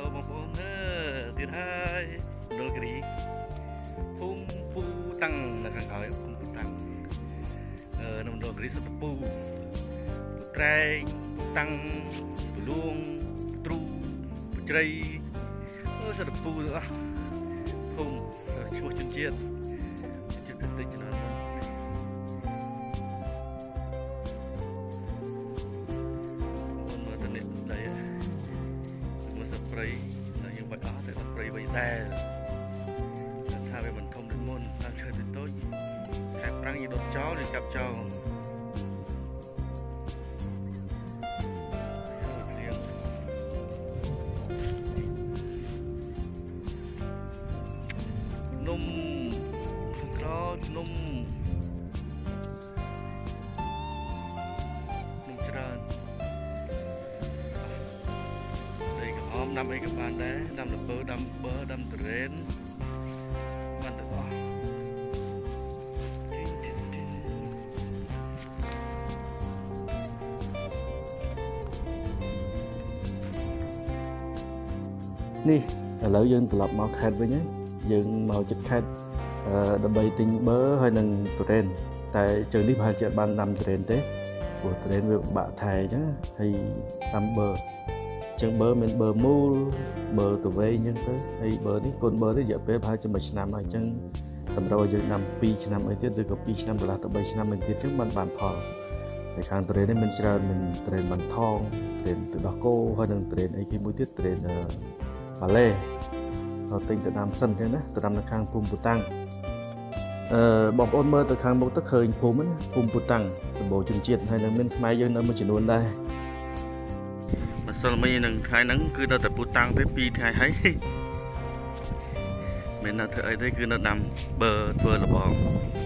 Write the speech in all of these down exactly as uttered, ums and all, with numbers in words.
Hello បងប្អូនអឺទៀតហើយដុលគិរីភូមិពូតាំងនៅខាងក្រោយភូមិពូតាំងអឺនៅដុលគិរីសុទ្ធពូពូត្រែងពូតាំងពូលួងទ្រូពូជ្រៃអឺសុទ្ធពូទាំងអស់ភូមិឈ្មោះជនជាតិជាតិតិចតិចណាស់ព្រៃយើងបាច់អស់តែព្រៃវិញតែថាវាមិនធំដូចមុនតាមឈើតូចខែប្រាំងយើងដុតចោលយើងចាប់ចោលនំក្រនំនំច្រើនដាំអីក៏បានដែរដាំល្ពៅដាំបឺដាំទុរេនបានទាំងអស់នេះឥឡូវយើងត្រឡប់មកខេត្តវិញហើយយើងមកចិត្តខេត្តដើម្បីទិញបឺហើយនឹងទុរេនតែជើងនេះប្រហែលជាបានដាំទុរេនទេព្រោះទុរេនវាពិបាកថែអញ្ចឹងហើយដាំបឺចឹងបឺមានបឺមូលបឺទៅវែងអញ្ចឹងទៅហើយបឺនេះកូនបឺនេះរយៈពេលប្រហែលជាមួយឆ្នាំហើយអញ្ចឹងតម្រូវឲ្យយើងដាំពីរឆ្នាំអីទៀតឬក៏ពីរឆ្នាំកន្លះទៅបីឆ្នាំវិញទៀតអញ្ចឹងបានបានផលហើយខាងទុរេននេះមានច្រើនមានទុរេនបានថងទុរេនទឹកដោះគោហើយនឹងទុរេនអីគេមួយទៀតទុរេនបាឡេទៅទិញទៅដាំសិនអញ្ចឹងណាទៅដាំនៅខាងភូមិពូតាំងអឺបងប្អូនមើលទៅខាងមុខទៅឃើញភូមិណាភូមិពូតាំងសម្បូរជនជាតិហើយនឹងមានខ្មែរយើងនៅមួយចំនួនដែរម្សិលមិញនឹងថ្ងៃហ្នឹងគឺនៅតែពូតាំងទេពីរថ្ងៃហើយមិននៅធ្វើអីទេគឺនៅដាំបឺធ្វើលបង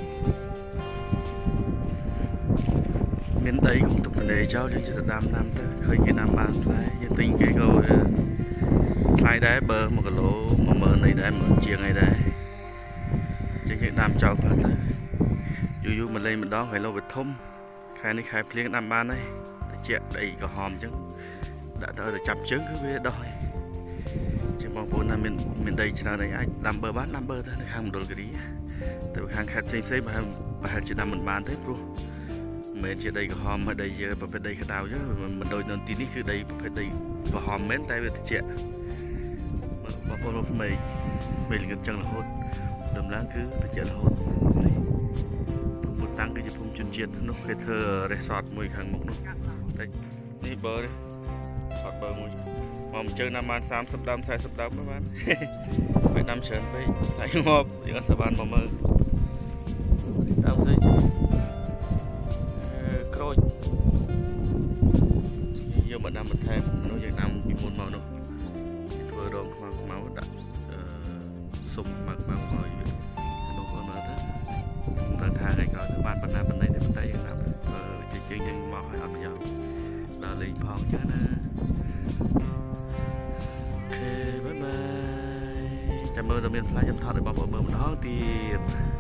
មានដីកុំទុកទនេចោលយើងจะដាំដាំទៅឃើញគេដាំបានផ្លែយើងទិញគេក៏ថ្លៃដែរបឺមួយគីឡូមួយម៉ឺនអីដែរមួយជាងអីដែរចឹងយើងដាំចោលខ្លះទៅយូរយូរមកលេងម្ដងគីឡូវាធំខែនេះខែភ្លៀងដាំបានហើយតិចដីក្រហមអញ្ចឹងដាក់ទៅទៅចាប់ជើងគឺវាដោះហើយជាបងប្អូនណាមានមានដីច្រើនអីអាចដាំបឺបានដាំបឺទៅនៅខាងមណ្ឌលគិរីតែខាងខេត្តផ្សេងផ្សេងប្រហែលប្រហែលជាដាំមិនបានទេព្រោះមិនមែនជាដីក្រហមហើយដីយើប្រភេទដីក្តៅទេមិនដូចនៅទីនេះគឺដីប្រភេទដីក្រហមមែនតែវាត្រជាក់បងប្អូនមកមេមេល្ងឹតចឹងរហូតដំឡើងគឺត្រជាក់រហូតភូមិតាំងគឺជាភូមិជនជាតិនោះគេធ្វើ resort មួយខាងមុខនោះតែនេះបឺអត់បើមួយមកជើងណាបានសាមសិបដើមសាមសិបដើមបានហើយដាំច្រើនពេកហើយងាប់យើងអត់ស្បានមកមើលដើមទៅក្រូចយកមកដាំបន្ថែមនោះយើងដាំពីមុនមកនោះធ្វើរងខ្មៅខ្មៅដាក់សុំខ្មៅខ្មៅឲ្យនោះមើលមើលទៅទៅថាឯក្រោយទៅបានបណ្ណាបណ្ណៃទៅបន្តែយើងដាំជាជាងយើងមកឲ្យអត់ប្រយោជន៍ដល់លេងផងចឹងណាអូខេបាយបាយចាំមើលទៅមានផ្លែខ្ញុំថតឲ្យបងប្អូនមើលម្ដងទៀត